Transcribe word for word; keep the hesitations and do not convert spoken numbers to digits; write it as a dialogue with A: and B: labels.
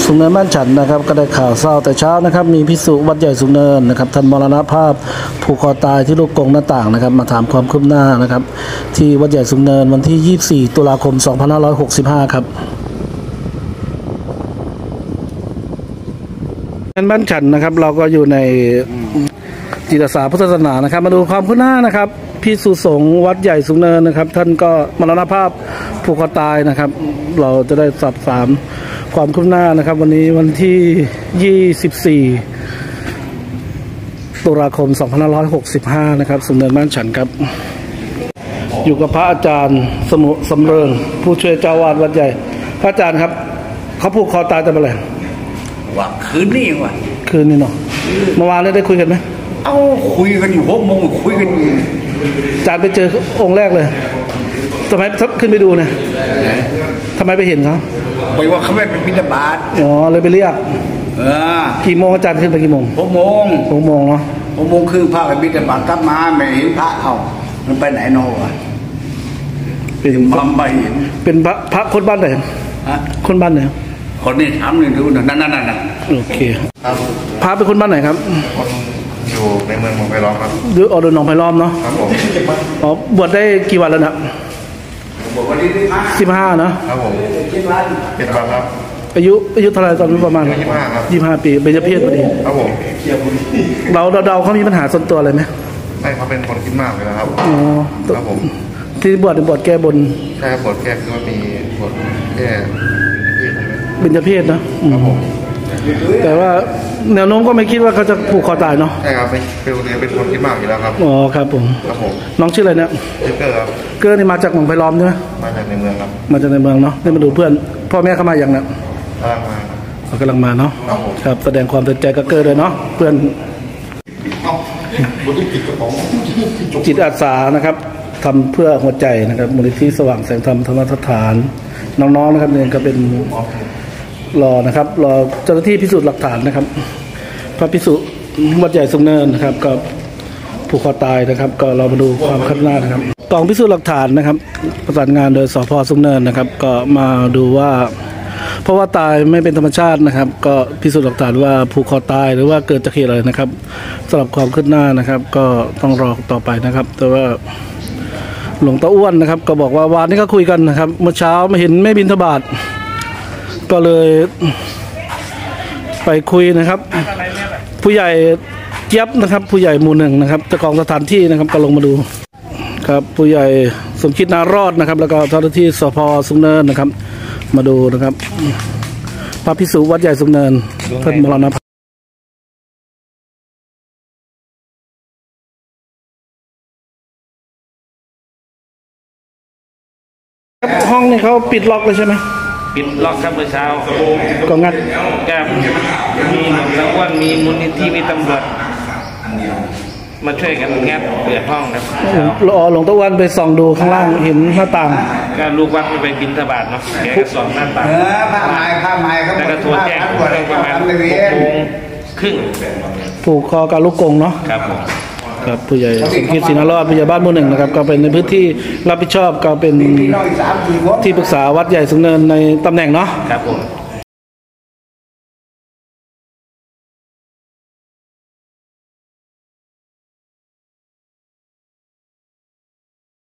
A: สูงเนินบ้านฉันนะครับก็ได้ข่าวเศร้าแต่เช้านะครับมีพิสุวัดใหญ่สูงเนินนะครับท่านมรณภาพผูกคอตายที่ลูกกรงหน้าต่างนะครับมาถามความคืบหน้านะครับที่วัดใหญ่สูงเนินวันที่ยี่สิบสี่ตุลาคมสองพันห้าร้อยหกสิบห้าครับบ้านฉันนะครับเราก็อยู่ในจิตอาสาพุทธศาสนานะครับมาดูความคืบหน้านะครับพิสุสงฆ์วัดใหญ่สูงเนินนะครับท่านก็มรณภาพผูกคอตายนะครับเราจะได้สอบถามความคืบหน้านะครับวันนี้วันที่ยี่สิบสี่ตุลาคมสองพันห้าร้อยหกสิบห้านะครับสูงเนินบ้านฉันครับอยู่กับพระอาจารย์สมุสำเริงผู้ช่วยเจ้าวาดวัดใหญ่พระอาจารย์ครับเขาผูกคอตายแต่เมื่อไหร่
B: ว่าคืนนี้วะ
A: คืนนี้เนาะเมื่อวานได้คุยกันไหม
B: เอ้าคุยกันอยู่หกโมงคุยกันอยู่
A: อาจารย์ไปเจอองค์แรกเลยทำไมขึ้นไปดูเนี่ยทำไมไปเห็นเขา
B: ไปว่าเขาไม่เป็นบิณฑบาต
A: อ๋อเลยไปเรียก
B: เออ
A: กี่โมงอาจารย์ขึ้นไปกี่โมง
B: หกโมง
A: หกโมงเนาะ
B: หกโมงครึ่งพระไปบิณฑบาตกลับมาไม่เห็นพระเขามันไปไหนนอวะ
A: เป็น
B: บัมใบ
A: เป็นพระพระคนบ้านไหนคนบ้านไหน
B: คนนี้ถามเลยดูนั่นนั่นนั่น
A: โอเคพระเป็นคนบ้านไหนครับ
C: อยู่ในเมืองหนองไผ่ล้อมครับ
A: ดูออเดอร์หนองไผ่ล้อมเนาะ
C: ครับผม
A: อ๋อบวชได้กี่วันแล้วนะ
B: บวชวันที่
A: สิบห้าเนาะ
C: ครับผมเจ็ดวันเจ็ดวันครับ
A: อายุอายุเท่าไรตอนนี้ประมาณ
C: ยี่สิบห้าครับ
A: ยี่สิบห้าปีเบญจเพศพอดี
C: ครับผม
A: เราเราเดาเขามีปัญหาส่วนตัวอะไรไหม
C: ไม่เขาเป็นคนคิดมากเลยนะครับ
A: อ๋อ
C: ครับผม
A: ที่บวชบวชแก้บน
C: ใช่บวชแก้คือว่ามีบวชแก้
A: เบญจเพศนะครับผมแต่ว่าแนวโน้มก็ไม่คิดว่าเขาจะผูกคอตายเนาะ
C: ใช่ครับเป็นคนเป็นคนคิดมากอยู่แล้วครับ
A: อ๋อครับผม
C: ครับผม
A: น้องชื่ออะไรเนี่ย
C: เกอร์ครับ
A: เกอร์นี่มาจากหนองไผ่ล้อมใช่ไหม
C: มาจากในเมืองครับ
A: มาจากในเมืองเนาะนี่มาดูเพื่อนพ่อแม่เขามาอย่างนั้น
C: กำลังมา
A: เขากำลังมาเนาะครับแสดงความเต็มใจกับเกอร์เลยเนาะเพื่อนจิตอาสานะครับทำเพื่อหัวใจนะครับมูลนิธิสว่างแสงธรรมธรรมสถานน้องๆนะครับเนี่ยก็เป็นรอนะครับรอเจ้าหน้าที่พิสูจน์หลักฐานนะครับพระพิสุวัดใหญ่สูงเนินนะครับก็ผูกคอตายนะครับก็เรามาดูความคืบหน้านะครับกองพิสูจน์หลักฐานนะครับประสานงานโดยสภ.สูงเนินนะครับก็มาดูว่าเพราะว่าตายไม่เป็นธรรมชาตินะครับก็พิสูจน์หลักฐานว่าผูกคอตายหรือว่าเกิดจากเหตุอะไรนะครับสำหรับความคืบหน้านะครับก็ต้องรอต่อไปนะครับแต่ว่าหลวงตาอ้วนนะครับก็บอกว่าวานนี้ก็คุยกันนะครับเมื่อเช้าไม่เห็นไม่บิณฑบาตก็เลยไปคุยนะครับผู้ใหญ่เจี๊ยบนะครับผู้ใหญ่หมู่หนึ่งนะครับเจ้าของสถานที่นะครับก็ลงมาดูครับผู้ใหญ่สมคิดนารอดนะครับแล้วก็เจ้าหน้าที่สภ.สูงเนินนะครับมาดูนะครับพระภิกษุวัดใหญ่สูงเนินเพิ่นมรณภาพห้องนี่เขาปิดล็อกเลยใช่ไหม
D: ปิดล็อกครับเมื่อเช้า
A: ก็งัด
D: แกมีตำรวจมีมูลนิธิมีตำรวจมาช่วยกันงัดเปิดห้องครับ
A: รอหลวงตะวันไปส่องดูข้างล่างเห็นหน้าต่าง
D: ก็ลูกวัดไปบิณฑบาตเนาะแกก็ส่องหน้าต่าง
B: ผ้าไม้ผ้าไม้ครับ
D: แล้วก็โทรแจ้งประมาณหกโมงครึ่ง
A: ผูกคอกับลูกกงเนาะ
D: ครับผม
A: ครับผู้ใหญ่สมคิดศรีนารอดผู้ใหญ่บ้านหมู่หนึ่งนะครับก็เป็นในพื้นที่รับผิดชอบก็เป็นที่ปรึกษาวัดใหญ่สูงเนินในตำแหน่งเนาะ
D: ครับผม